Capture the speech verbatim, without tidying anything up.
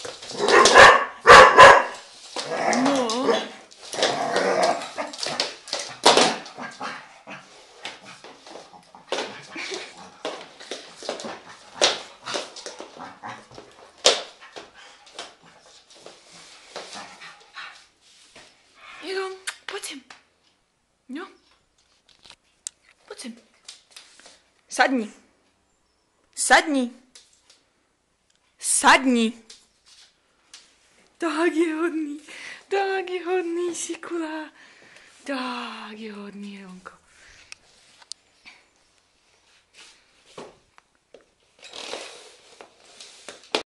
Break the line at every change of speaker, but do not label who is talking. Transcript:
No. Eron, pojď sem. No. Pojď sem. Sadni. Sadni. Sadni. Tak je hodný. Tak je hodný, Sikula. Tak je hodný, Eronko.